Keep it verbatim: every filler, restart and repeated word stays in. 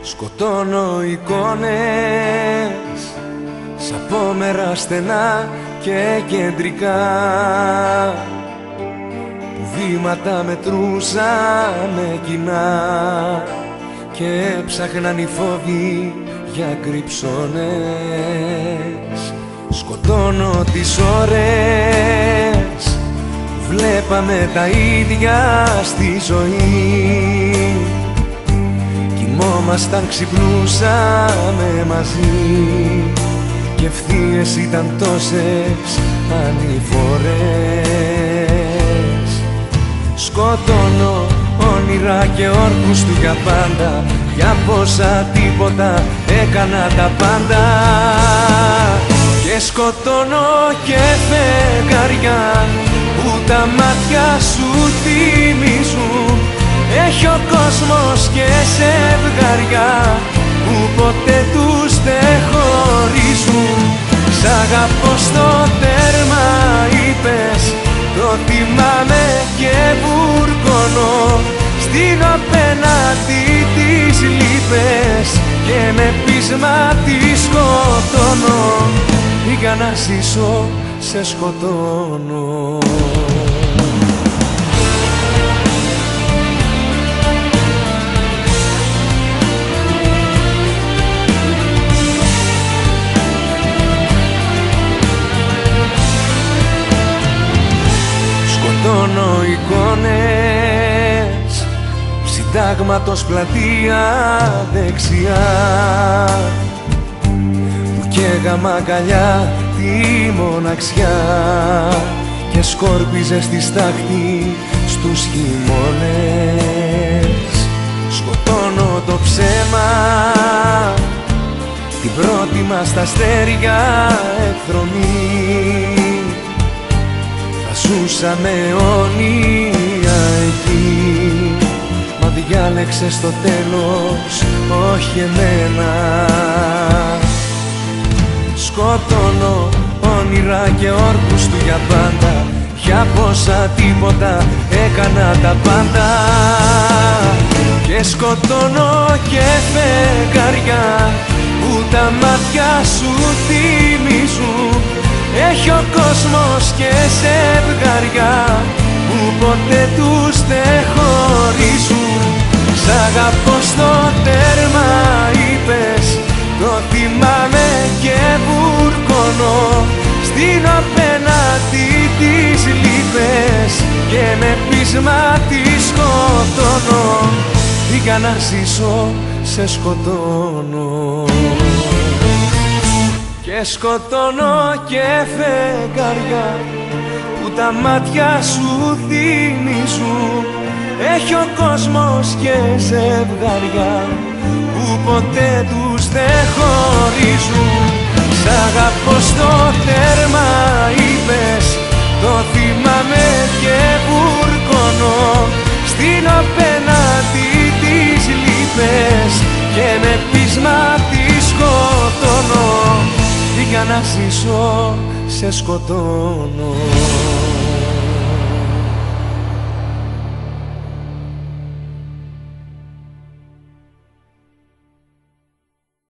Σκοτώνω εικόνες σ' απόμερα στενά και κεντρικά, που βήματα μετρούσαμε κοινά και έψαχναν οι φόβοι για κρυψώνες. Σκοτώνω τις ώρες που βλέπαμε τα ίδια στη ζωή, κοιμόμασταν, ξυπνούσαμε μαζί και ευθείες ήταν τόσες ανηφορές. Σκοτώνω όνειρα και όρκους του για πάντα, για πόσα τίποτα έκανα τα πάντα. Και σκοτώνω και φεγγαριά που τα μάτια σου θυμίζουν. Έχει ο κόσμος και ζευγαριά που ποτέ τους δεν χωρίζουν. Σ' αγαπώ στο τέρμα είπες, το θυμάμαι και βουρκώνω. Στείνω απέναντι τις λύπες και με πείσμα τις σκοτώνω. Για να ζήσω σε σκοτώνω. Σκοτώνω εικόνες συντάγματος πλατεία δεξιά, που καίγαμε αγκαλιά τη μοναξιά και σκόρπιζε στη στάχτη στους χειμώνες. Σκοτώνω το ψέμα, την πρώτη μας τα αστέρια εκδρομή. Θα ζούσαμε αιώνια εκεί, μα διάλεξε στο τέλος όχι εμένα. Σκοτώνω όνειρα και όρκους του για πάντα, για πόσα τίποτα έκανα τα πάντα. Και σκοτώνω και φεγγαριά που τα μάτια σου θυμίζουν. Έχει ο κόσμος και ζευγαριά που ποτέ τους δεν χωρίζουν. Σ' αγαπώ στο τέρμα είπες, το θυμάμαι και βουρκώνω. Στείνω απέναντι τις λύπες και με πείσμα τις σκοτώνω. Για να ζήσω σε σκοτώνω. Και σκοτώνω και φεγγαριά που τα μάτια σου θυμίζουν. Έχει ο κόσμος και ζευγαριά που ποτέ τους δεν χωρίζουν. Σ' αγαπώ στο τέρμα είπες, το θυμάμαι και βουρκώνω. Στείνω απέναντι τις λύπες και με πείσμα τις σκοτώνω. Για να ζήσω σε σκοτώνω.